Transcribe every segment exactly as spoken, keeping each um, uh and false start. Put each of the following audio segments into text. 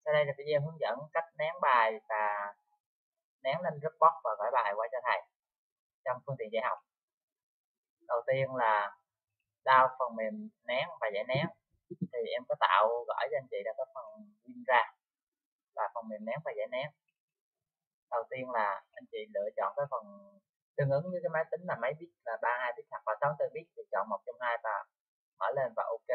Sau đây là video hướng dẫn cách nén bài và nén lên Dropbox và gửi bài qua cho thầy trong phương tiện dạy học. Đầu tiên là download phần mềm nén và giải nén. Thì em có tạo gửi cho anh chị là cái phần WinRAR và phần mềm nén và giải nén. Đầu tiên là anh chị lựa chọn cái phần tương ứng với cái máy tính là mấy bit là ba mươi hai bit hoặc là sáu mươi tư bit, thì chọn một trong hai và mở lên và OK.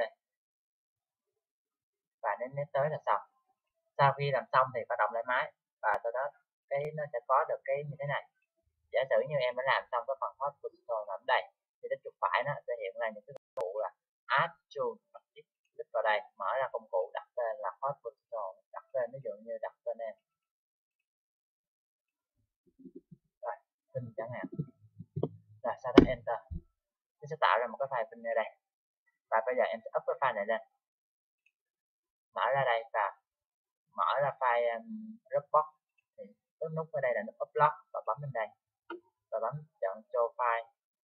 Và đến nét tới là xong. Sau khi làm xong thì khởi động lại máy và sau đó cái nó sẽ có được cái như thế này. Giả sử như em đã làm xong cái phần hot position ở đây thì đến trục phải nó sẽ hiện ra những cái công cụ là add to, click vào đây, mở ra công cụ đặt tên là hot position, đặt tên ví dụ như đặt tên em rồi tin chẳng hạn, rồi sau đó enter nó sẽ tạo ra một cái file pin ở đây. Và bây giờ em sẽ up cái file này lên, mở ra đây và mở ra file um, Dropbox. Thì cái nút ở đây là nút upload và bấm lên đây và bấm chọn show file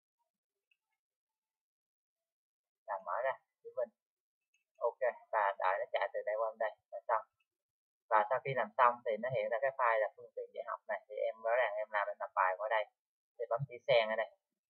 và mở ra chữ Vinh. OK và đợi nó chạy từ đây qua bên đây là xong. Và sau khi làm xong thì nó hiện ra cái file là phương tiện dạy học này, thì em rõ ràng em làm em nộp bài qua đây thì bấm chữ sen ở đây,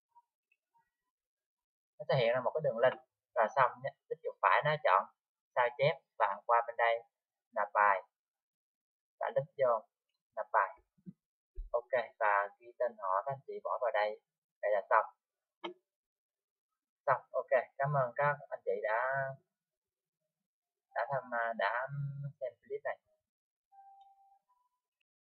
nó sẽ hiện ra một cái đường link. Và xong nhé, tích chuột phải nó chọn sao chép và qua bên đây nộp bài và click vô nộp bài. OK và ghi tên họ các anh chị bỏ vào đây. Đây là xong. Xong. OK, cảm ơn các anh chị đã đã tham đã xem clip này.